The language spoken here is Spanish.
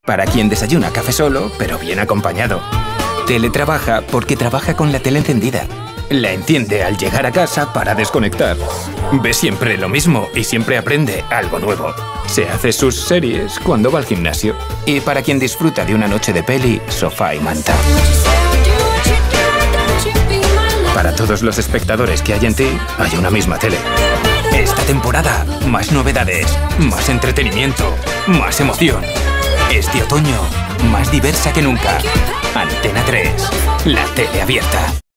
Para quien desayuna café solo, pero bien acompañado. Teletrabaja porque trabaja con la tele encendida. La enciende al llegar a casa para desconectar. Ve siempre lo mismo y siempre aprende algo nuevo. Se hace sus series cuando va al gimnasio. Y para quien disfruta de una noche de peli, sofá y manta. Para todos los espectadores que hay en ti, hay una misma tele. Esta temporada, más novedades, más entretenimiento, más emoción. Este otoño, más diversa que nunca. Antena 3, la tele abierta.